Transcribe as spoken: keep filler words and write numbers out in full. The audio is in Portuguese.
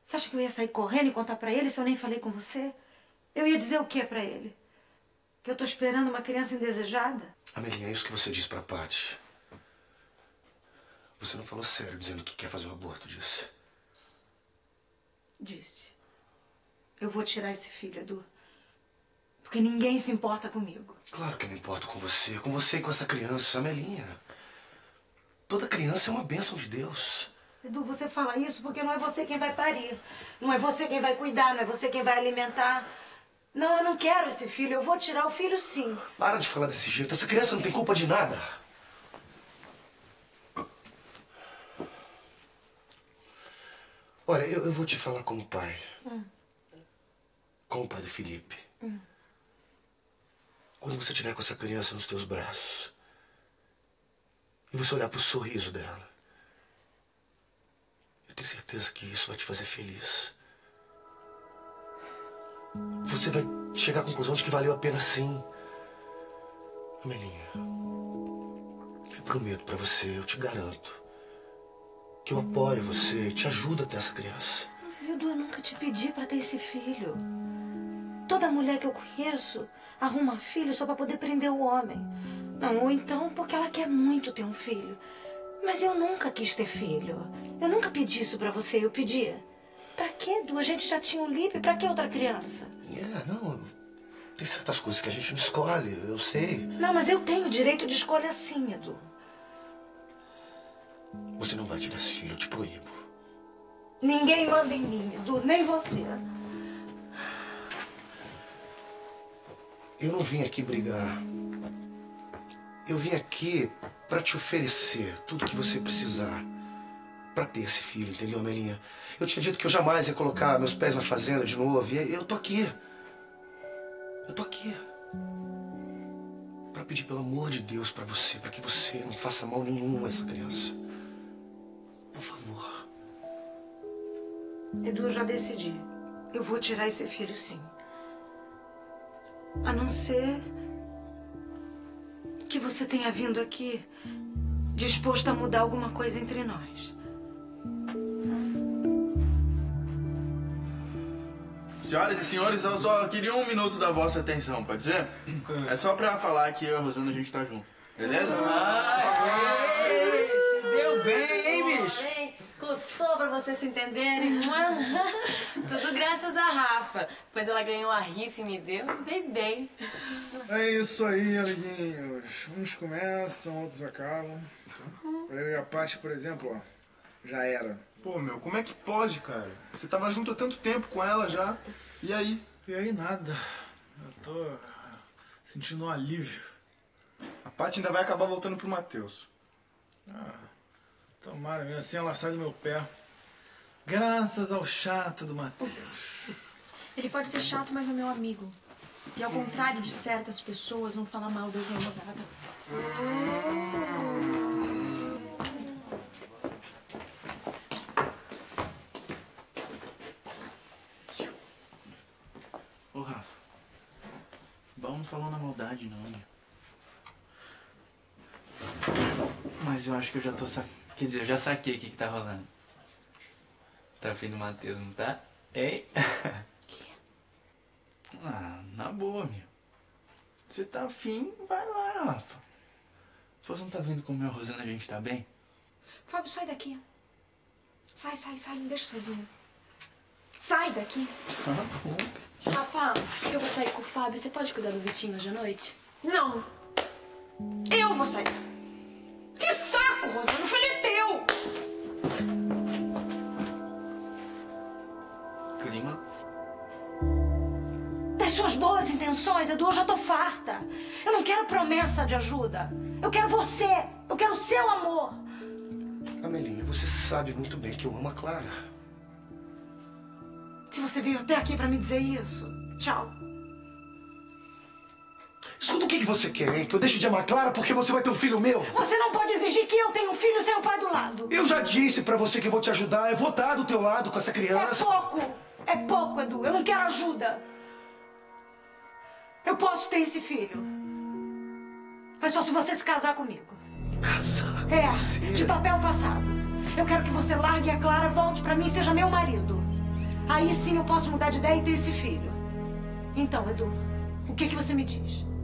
Você acha que eu ia sair correndo e contar pra ele se eu nem falei com você? Eu ia dizer o quê pra ele? Que eu tô esperando uma criança indesejada? Amelinha, é isso que você disse pra Paty. Você não falou sério dizendo que quer fazer um aborto, disse? Disse. Eu vou tirar esse filho, Edu. Porque ninguém se importa comigo. Claro que eu me importo com você. Com você e com essa criança, Amelinha. Toda criança é uma bênção de Deus. Edu, você fala isso porque não é você quem vai parir. Não é você quem vai cuidar, não é você quem vai alimentar. Não, eu não quero esse filho. Eu vou tirar o filho, sim. Para de falar desse jeito. Essa criança não tem culpa de nada. Olha, eu, eu vou te falar como pai. Hum. Como pai do Felipe. Hum. Quando você estiver com essa criança nos teus braços e você olhar pro sorriso dela, eu tenho certeza que isso vai te fazer feliz. Você vai chegar à conclusão de que valeu a pena, sim. Amelinha, eu prometo pra você, eu te garanto, que eu apoio você e te ajudo a ter essa criança. Mas, Edu, eu nunca te pedi pra ter esse filho. Toda mulher que eu conheço arruma filho só pra poder prender o homem. Não, ou então porque ela quer muito ter um filho. Mas eu nunca quis ter filho. Eu nunca pedi isso pra você, eu pedia. Pra quê, Edu? A gente já tinha o Lipe, pra que outra criança? É, não, tem certas coisas que a gente não escolhe, eu sei. Não, mas eu tenho direito de escolha sim, Edu. Você não vai tirar esse filho, eu te proíbo. Ninguém manda em mim, Edu, nem você. Eu não vim aqui brigar. Eu vim aqui pra te oferecer tudo que você precisar pra ter esse filho, entendeu, Amelinha? Eu tinha dito que eu jamais ia colocar meus pés na fazenda de novo, e eu tô aqui. Eu tô aqui. Pra pedir pelo amor de Deus pra você, pra que você não faça mal nenhum a essa criança. Por favor. Edu, eu já decidi. Eu vou tirar esse filho, sim. A não ser que você tenha vindo aqui disposto a mudar alguma coisa entre nós. Senhoras e senhores, eu só queria um minuto da vossa atenção, pode ser? É só pra falar que eu e a Rosana a gente tá junto, beleza? Ah, se deu bem, hein, bicho? Custou pra vocês se entenderem? Tudo graças a Rafa. Pois ela ganhou a rifa e me deu, me dei bem. É isso aí, amiguinhos. Uns começam, outros acabam. Eu e a Paty, por exemplo, ó, já era. Pô, meu, como é que pode, cara? Você tava junto há tanto tempo com ela já. E aí? E aí nada. Eu tô sentindo um alívio. A Paty ainda vai acabar voltando pro Matheus. Ah, tomara, mesmo assim ela sai do meu pé. Graças ao chato do Matheus. Ele pode ser chato, mas é meu amigo. E ao contrário de certas pessoas, não fala mal da ex-namorada. Ô, Rafa, Bal não falou na maldade, não, né? Mas eu acho que eu já tô sa... Quer dizer, eu já saquei o que que tá rolando. Tá afim do Matheus, não tá? Ei? Que? Ah, na boa, meu. Você tá afim, vai lá, Rafa. Você não tá vendo como eu e a Rosana a gente tá bem? Fábio, sai daqui. Sai, sai, sai, me deixa sozinha. Sai daqui. Tá bom. Rafa, eu vou sair com o Fábio. Você pode cuidar do Vitinho hoje à noite? Não. Eu vou sair. Que saco, Rosana. O filho é teu. Clima. Das suas boas intenções, Edu, eu já tô farta. Eu não quero promessa de ajuda. Eu quero você. Eu quero o seu amor. Amelinha, você sabe muito bem que eu amo a Clara. Se você veio até aqui pra me dizer isso, tchau. Escuta, o que que você quer, hein? Que eu deixe de amar a Clara porque você vai ter um filho meu? Você não pode exigir que eu tenha um filho sem o pai do lado. Eu já disse pra você que eu vou te ajudar. Eu vou estar do teu lado com essa criança. É pouco. É pouco, Edu. Eu não quero ajuda. Eu posso ter esse filho. Mas só se você se casar comigo. Casar com É, você? de papel passado. Eu quero que você largue a Clara, volte pra mim e seja meu marido. Aí sim eu posso mudar de ideia e ter esse filho. Então, Edu, o que que você me diz?